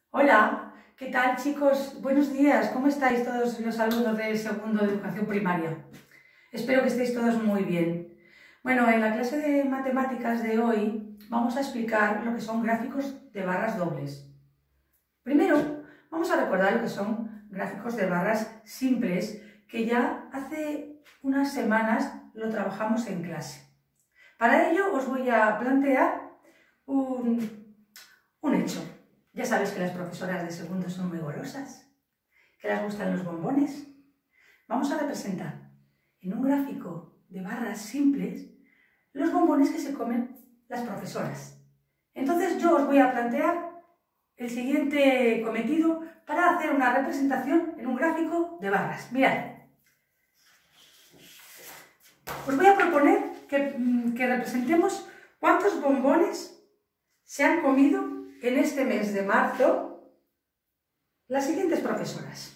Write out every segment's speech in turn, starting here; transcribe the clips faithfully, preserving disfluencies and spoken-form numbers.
Hola, ¿qué tal chicos? Buenos días, ¿cómo estáis todos los alumnos del segundo de educación primaria? Espero que estéis todos muy bien. Bueno, en la clase de matemáticas de hoy vamos a explicar lo que son gráficos de barras dobles. Primero, vamos a recordar lo que son gráficos de barras simples, que ya hace unas semanas lo trabajamos en clase. Para ello os voy a plantear un, un hecho. Ya sabéis que las profesoras de segundo son muy golosas, que les gustan los bombones. Vamos a representar en un gráfico de barras simples los bombones que se comen las profesoras. Entonces yo os voy a plantear el siguiente cometido para hacer una representación en un gráfico de barras. Mirad, os voy a proponer que, que representemos cuántos bombones se han comido en este mes de marzo las siguientes profesoras: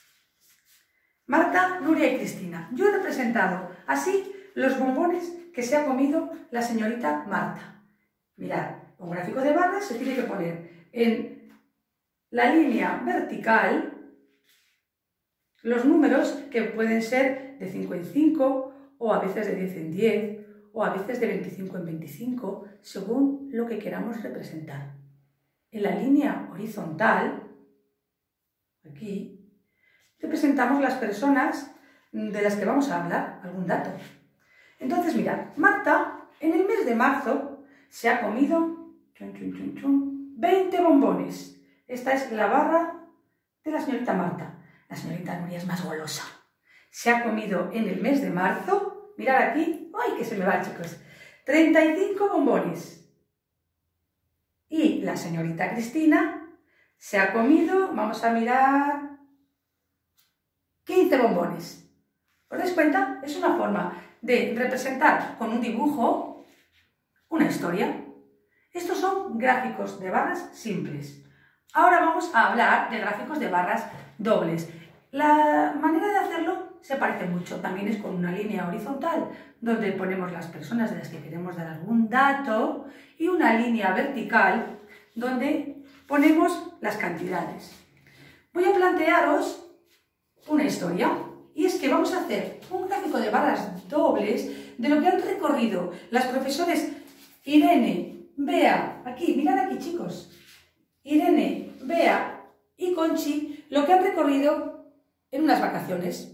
Marta, Nuria y Cristina. Yo he representado así los bombones que se ha comido la señorita Marta. Mirad, un gráfico de barras se tiene que poner en la línea vertical los números que pueden ser de cinco en cinco, o a veces de diez en diez, o a veces de veinticinco en veinticinco, según lo que queramos representar. En la línea horizontal, aquí, representamos las personas de las que vamos a hablar, algún dato. Entonces, mirad, Marta, en el mes de marzo, se ha comido chun, chun, chun, chun, veinte bombones. Esta es la barra de la señorita Marta. La señorita Nuria es más golosa. Se ha comido en el mes de marzo, mirad aquí, ¡ay, que se me va, chicos!, treinta y cinco bombones. Y la señorita Cristina se ha comido, vamos a mirar, quince bombones. ¿Os dais cuenta? Es una forma de representar con un dibujo una historia. Estos son gráficos de barras simples. Ahora vamos a hablar de gráficos de barras dobles. La manera de hacerlo se parece mucho. También es con una línea horizontal, donde ponemos las personas de las que queremos dar algún dato, y una línea vertical, donde ponemos las cantidades. Voy a plantearos una historia, y es que vamos a hacer un gráfico de barras dobles de lo que han recorrido las profesores Irene, Bea, aquí, mirad aquí chicos, Irene, Bea y Conchi, lo que han recorrido en unas vacaciones.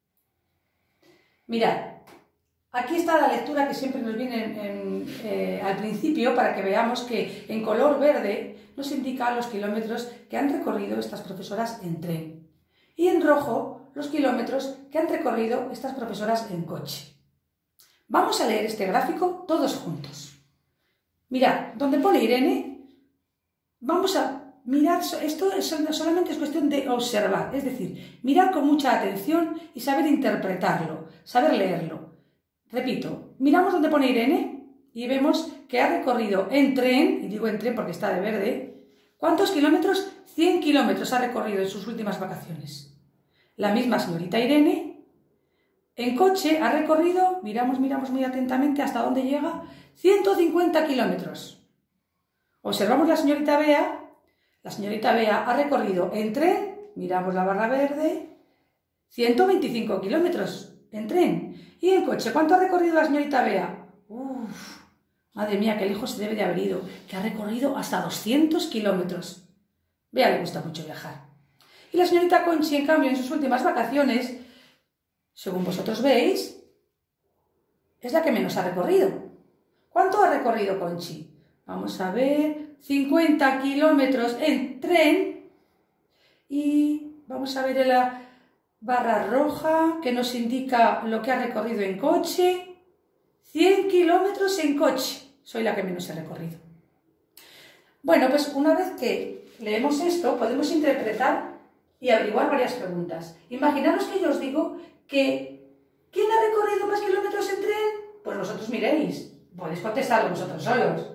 Mirad, aquí está la lectura que siempre nos viene en, en, eh, al principio, para que veamos que en color verde nos indica los kilómetros que han recorrido estas profesoras en tren, y en rojo los kilómetros que han recorrido estas profesoras en coche. Vamos a leer este gráfico todos juntos. Mirad, donde pone Irene, vamos a mirar, esto solamente es cuestión de observar, es decir, mirar con mucha atención y saber interpretarlo, saber leerlo. Repito, miramos donde pone Irene y vemos que ha recorrido en tren, y digo en tren porque está de verde, ¿cuántos kilómetros? cien kilómetros ha recorrido en sus últimas vacaciones. La misma señorita Irene, en coche, ha recorrido, miramos, miramos muy atentamente hasta dónde llega, ciento cincuenta kilómetros. Observamos la señorita Bea. La señorita Bea ha recorrido en tren, miramos la barra verde, ciento veinticinco kilómetros en tren. Y en coche, ¿cuánto ha recorrido la señorita Bea? Uf, madre mía, qué lejos se debe de haber ido, que ha recorrido hasta doscientos kilómetros. Bea le gusta mucho viajar. Y la señorita Conchi, en cambio, en sus últimas vacaciones, según vosotros veis, es la que menos ha recorrido. ¿Cuánto ha recorrido Conchi? Vamos a ver, cincuenta kilómetros en tren, y vamos a ver en la barra roja que nos indica lo que ha recorrido en coche, cien kilómetros en coche. Soy la que menos he recorrido. Bueno, pues una vez que leemos esto, podemos interpretar y averiguar varias preguntas. Imaginaros que yo os digo que ¿quién ha recorrido más kilómetros en tren? Pues vosotros miréis, podéis contestarlo vosotros solos.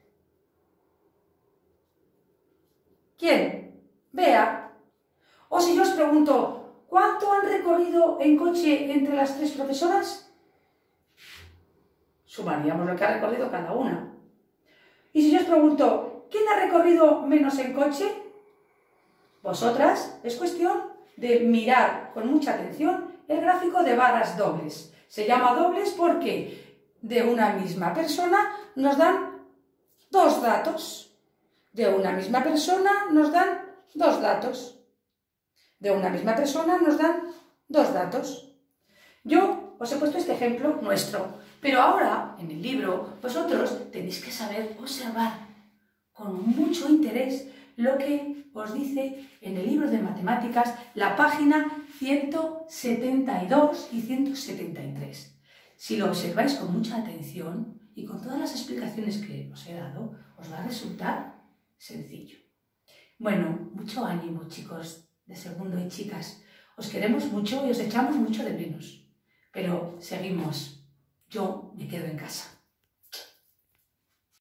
¿Quién? Bea. O si yo os pregunto, ¿cuánto han recorrido en coche entre las tres profesoras? Sumaríamos lo que ha recorrido cada una. Y si yo os pregunto, ¿quién ha recorrido menos en coche? Vosotras es cuestión de mirar con mucha atención el gráfico de barras dobles. Se llama dobles porque de una misma persona nos dan dos datos. De una misma persona nos dan dos datos. De una misma persona nos dan dos datos. Yo os he puesto este ejemplo nuestro, pero ahora en el libro vosotros tenéis que saber observar con mucho interés lo que os dice en el libro de matemáticas la página ciento setenta y dos y ciento setenta y tres. Si lo observáis con mucha atención y con todas las explicaciones que os he dado, os va a resultar sencillo. Bueno, mucho ánimo, chicos de segundo y chicas. Os queremos mucho y os echamos mucho de menos. Pero seguimos. Yo me quedo en casa.